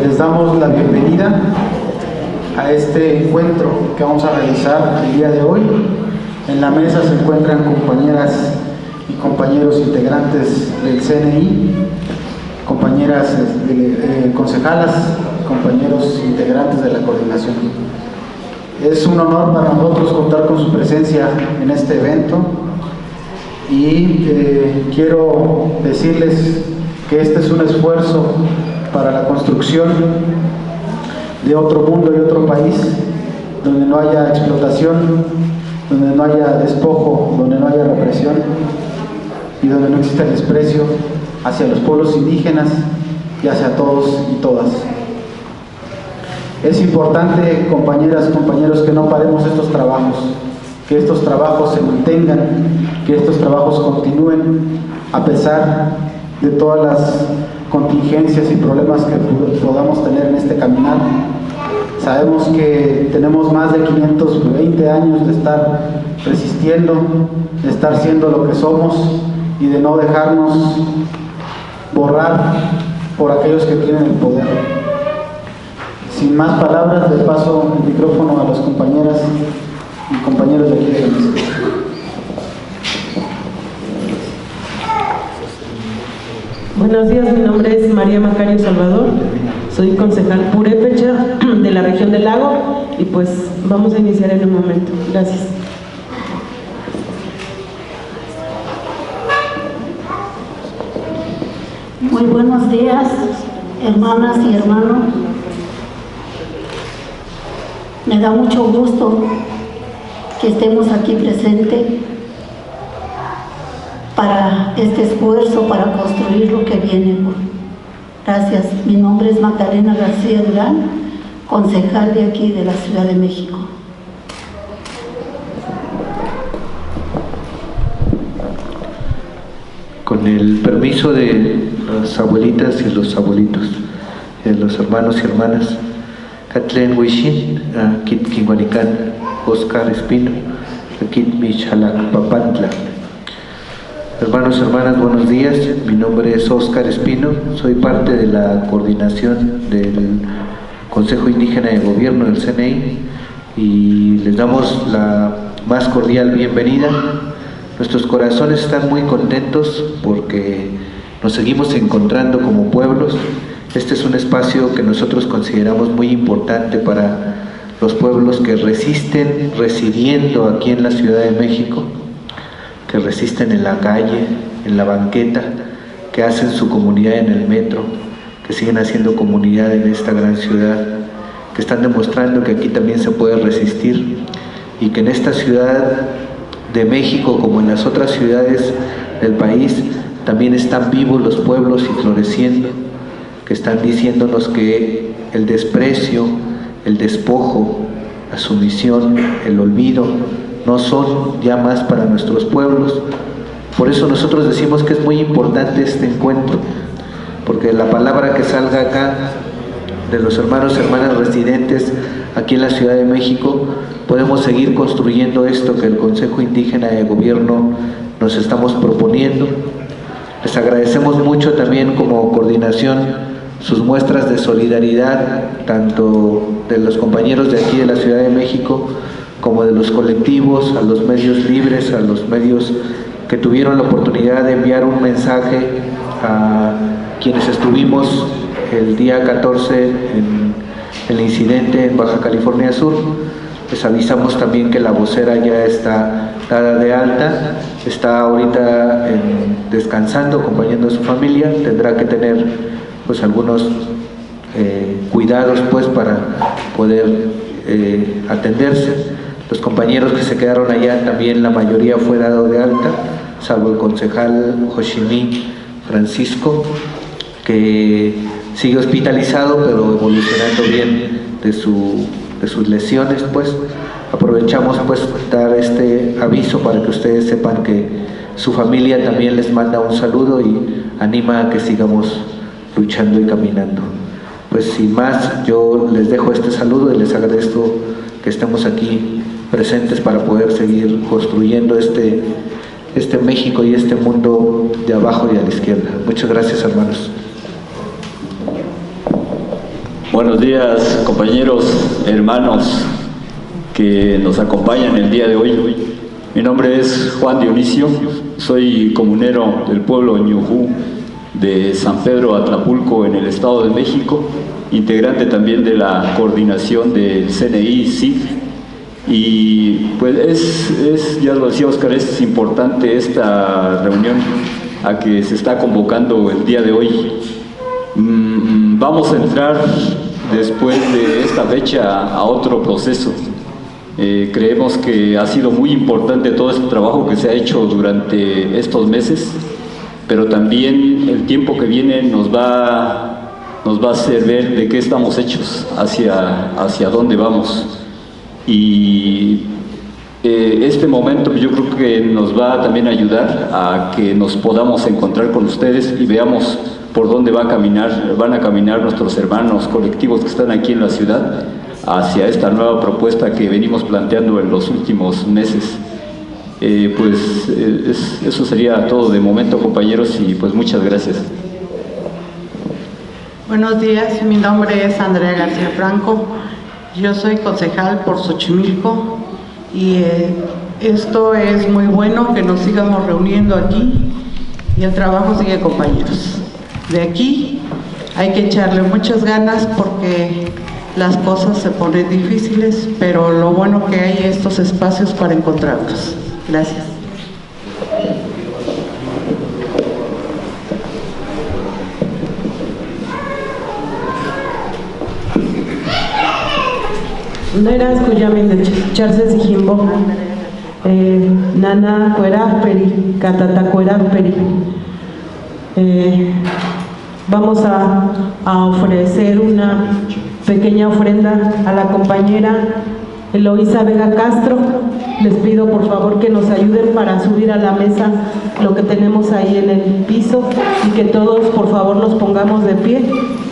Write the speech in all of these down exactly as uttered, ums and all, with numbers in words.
les damos la bienvenida a este encuentro que vamos a realizar el día de hoy. En la mesa se encuentran compañeras y compañeros integrantes del C N I, compañeras eh, concejalas, compañeros integrantes de la coordinación. Es un honor para nosotros contar con su presencia en este evento y eh, quiero decirles que este es un esfuerzo para la construcción de otro mundo y otro país donde no haya explotación, donde no haya despojo, donde no haya represión y donde no exista el desprecio hacia los pueblos indígenas y hacia todos y todas. Es importante, compañeras, compañeros, que no paremos estos trabajos, que estos trabajos se mantengan, que estos trabajos continúen a pesar de todas las contingencias y problemas que podamos tener en este caminar. Sabemos que tenemos más de quinientos veinte años de estar resistiendo, de estar siendo lo que somos y de no dejarnos borrar por aquellos que tienen el poder. Sin más palabras, le paso el micrófono a las compañeras y compañeros de aquí de la mesa. Buenos días, mi nombre es María Macario Salvador, soy concejal purépecha de la región del Lago y pues vamos a iniciar en un momento. Gracias. Muy buenos días, hermanas y hermanos. Me da mucho gusto que estemos aquí presentes para este esfuerzo para construir lo que viene. Gracias. Mi nombre es Magdalena García Durán, concejal de aquí de la Ciudad de México. Con el permiso de las abuelitas y los abuelitos, de los hermanos y hermanas, Katlen Huishin, Kit Kinguanican, Oscar Espino, Kit Michalak Papantla. Hermanos y hermanas, buenos días. Mi nombre es Oscar Espino, soy parte de la coordinación del Consejo Indígena de Gobierno del C N I y les damos la más cordial bienvenida. Nuestros corazones están muy contentos porque nos seguimos encontrando como pueblos. Este es un espacio que nosotros consideramos muy importante para los pueblos que resisten residiendo aquí en la Ciudad de México, que resisten en la calle, en la banqueta, que hacen su comunidad en el metro, que siguen haciendo comunidad en esta gran ciudad, que están demostrando que aquí también se puede resistir y que en esta ciudad de México, como en las otras ciudades del país, también están vivos los pueblos y floreciendo, que están diciéndonos que el desprecio, el despojo, la sumisión, el olvido, no son ya más para nuestros pueblos. Por eso nosotros decimos que es muy importante este encuentro, porque la palabra que salga acá de los hermanos y hermanas residentes aquí en la Ciudad de México, podemos seguir construyendo esto que el Consejo Indígena de Gobierno nos estamos proponiendo. Les agradecemos mucho también como coordinación sus muestras de solidaridad, tanto de los compañeros de aquí de la Ciudad de México como de los colectivos, a los medios libres, a los medios que tuvieron la oportunidad de enviar un mensaje a quienes estuvimos el día catorce en el incidente en Baja California Sur. Les avisamos también que la vocera ya está dada de alta, está ahorita en, descansando, acompañando a su familia, tendrá que tener pues algunos eh, cuidados pues para poder eh, atenderse. Los compañeros que se quedaron allá también la mayoría fue dado de alta, salvo el concejal Joshimi Francisco, que sigue hospitalizado pero evolucionando bien de, su, de sus lesiones. Pues aprovechamos pues dar este aviso para que ustedes sepan que su familia también les manda un saludo y anima a que sigamos luchando y caminando. Pues sin más, yo les dejo este saludo y les agradezco que estemos aquí presentes para poder seguir construyendo este, este México y este mundo de abajo y a la izquierda. Muchas gracias, hermanos. Buenos días, compañeros, hermanos que nos acompañan el día de hoy. Mi nombre es Juan Dionisio, soy comunero del pueblo Ñujú de San Pedro Atlapulco en el Estado de México, integrante también de la coordinación del C N I C I F. Y pues es, es, ya lo decía Oscar, es importante esta reunión a que se está convocando el día de hoy. Mm, vamos a entrar después de esta fecha a otro proceso. Eh, creemos que ha sido muy importante todo este trabajo que se ha hecho durante estos meses, pero también el tiempo que viene nos va, nos va a hacer ver de qué estamos hechos, hacia, hacia dónde vamos. Y eh, este momento yo creo que nos va a también ayudar a que nos podamos encontrar con ustedes y veamos por dónde va a caminar, van a caminar nuestros hermanos colectivos que están aquí en la ciudad hacia esta nueva propuesta que venimos planteando en los últimos meses. Eh, pues eh, es, eso sería todo de momento, compañeros, y pues muchas gracias. Buenos días, mi nombre es Andrea García Franco, yo soy concejal por Xochimilco y eh, esto es muy bueno que nos sigamos reuniendo aquí y el trabajo sigue, compañeros. De aquí hay que echarle muchas ganas porque las cosas se ponen difíciles, pero lo bueno que hay estos espacios para encontrarnos. Gracias. Neras cuyamin de Charces y Jimbo, eh, Nana Cueraperi, Catata Cueraperi. Eh, vamos a, a ofrecer una pequeña ofrenda a la compañera Eloísa Vega Castro. Les pido por favor que nos ayuden para subir a la mesa lo que tenemos ahí en el piso y que todos por favor nos pongamos de pie.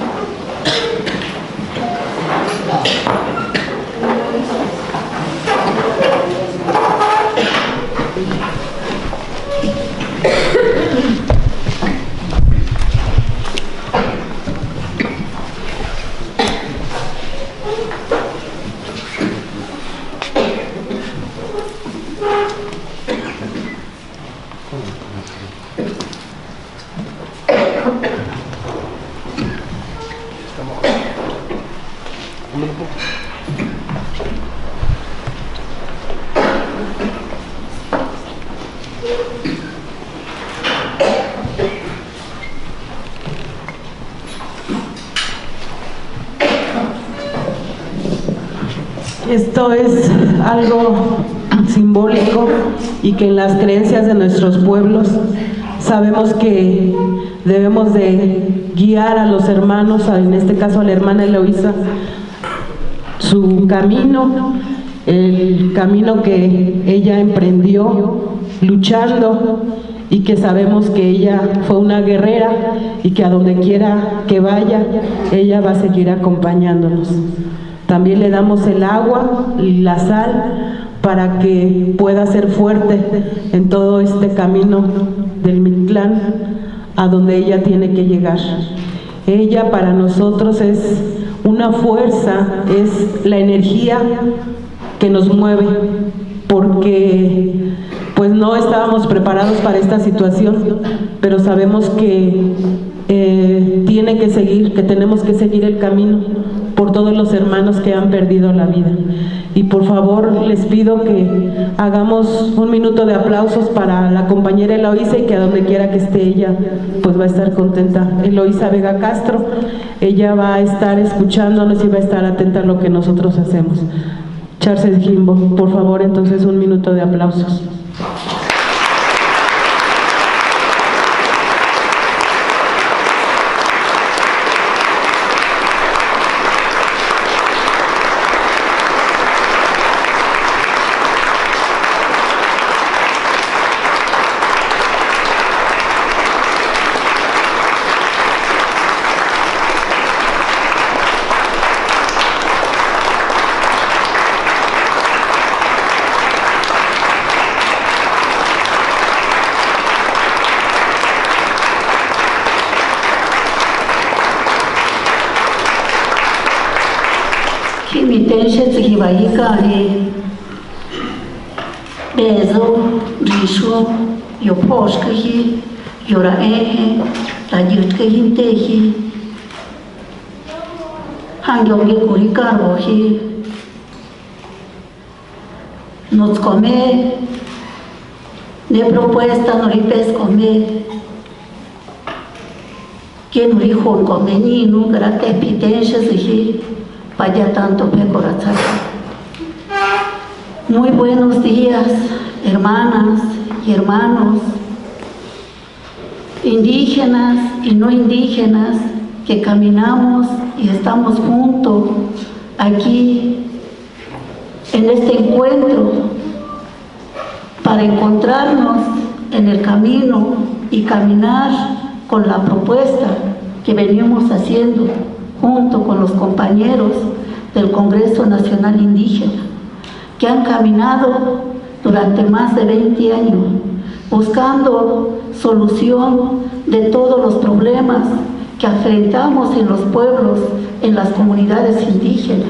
Esto es algo simbólico y que en las creencias de nuestros pueblos sabemos que debemos de guiar a los hermanos, en este caso a la hermana Eloísa, su camino, el camino que ella emprendió luchando, y que sabemos que ella fue una guerrera y que a donde quiera que vaya, ella va a seguir acompañándonos. También le damos el agua y la sal para que pueda ser fuerte en todo este camino del Mictlán a donde ella tiene que llegar. Ella para nosotros es una fuerza, es la energía que nos mueve, porque pues no estábamos preparados para esta situación, pero sabemos que eh, tiene que seguir, que tenemos que seguir el camino por todos los hermanos que han perdido la vida. Y por favor les pido que hagamos un minuto de aplausos para la compañera Eloísa, y que a donde quiera que esté ella pues va a estar contenta. Eloísa Vega Castro, ella va a estar escuchándonos y va a estar atenta a lo que nosotros hacemos. Charles Jimbo, por favor, entonces un minuto de aplausos. Pitenshe Tsihibaikari Bezo Rishu Yoposhkahi Yora Ehe Rajutkahi Tehi Hangyongi Kurikarbohi nos come de propuesta no ripes come que no rijo come ni no grate pitenches dije vaya tanto pecorazar. Muy buenos días, hermanas y hermanos, indígenas y no indígenas que caminamos y estamos juntos aquí en este encuentro para encontrarnos en el camino y caminar con la propuesta que venimos haciendo junto con los compañeros del Congreso Nacional Indígena, que han caminado durante más de veinte años buscando solución de todos los problemas que enfrentamos en los pueblos, en las comunidades indígenas.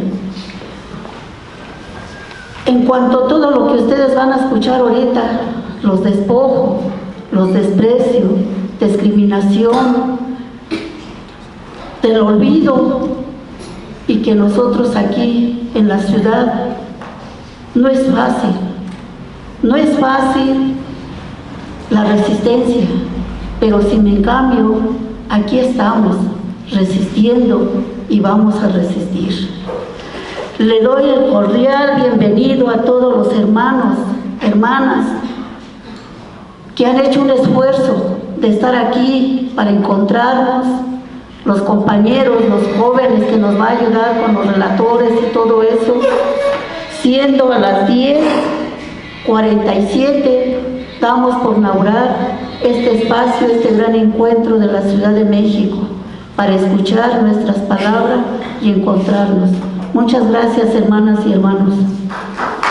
En cuanto a todo lo que ustedes van a escuchar ahorita, los despojos, los desprecios, discriminación, del olvido, y que nosotros aquí en la ciudad no es fácil, no es fácil la resistencia, pero sin en cambio aquí estamos resistiendo y vamos a resistir. Le doy el cordial bienvenido a todos los hermanos, hermanas, que han hecho un esfuerzo de estar aquí para encontrarnos, los compañeros, los jóvenes que nos va a ayudar con los relatores y todo eso, siendo a las diez cuarenta y siete, damos por inaugurar este espacio, este gran encuentro de la Ciudad de México, para escuchar nuestras palabras y encontrarnos. Muchas gracias, hermanas y hermanos.